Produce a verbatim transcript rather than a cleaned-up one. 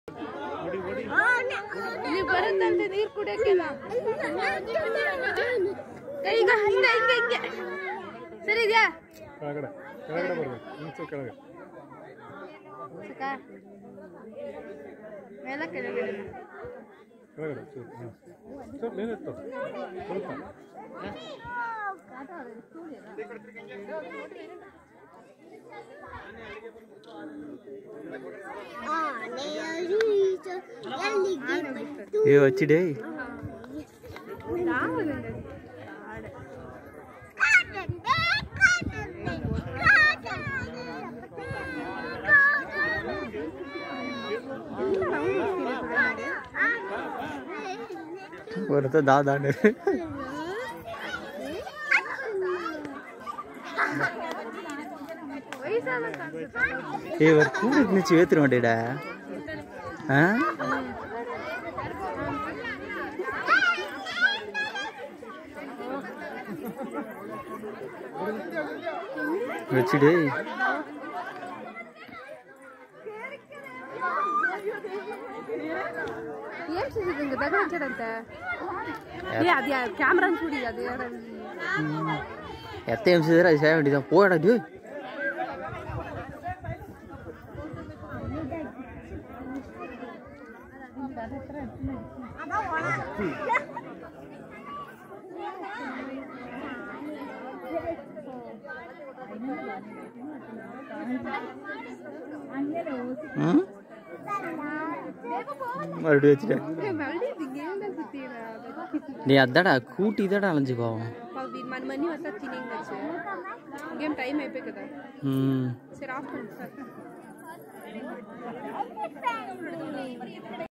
நீ பரந்தந்த நீர் குடிக்கலாம் கைங்க இங்க இங்க இங்க சரியா கலகட கலகட போடு இன்சோ கலகட சக்கா மேல கலகட கலகட சரி சரி நேரத்தோ கொடுப்பா காடா ஸ்டூடியோடா ஏ வச்சிடே ஒருத்த தாதாண்டு இவர் கூட இருந்துச்சு ஏத்துற மாட்டேடா வச்சுடு ఏం చేసేది ఇంక దగ్గర వచ్చాడంట ఏ అది కెమెరా చూడి అది ఎత్త ఏం చేసారు అది సేవండి పోయాడు மறுபடியும் வச்சுட்ட நீ அதாடா கூட்டி தாடா அலைஞ்சுக்கோ మన మనీ వస్తా తినేంగ్ వచ్చే గేమ్ టైం అయిపోయి కదా సరే ఆఫ్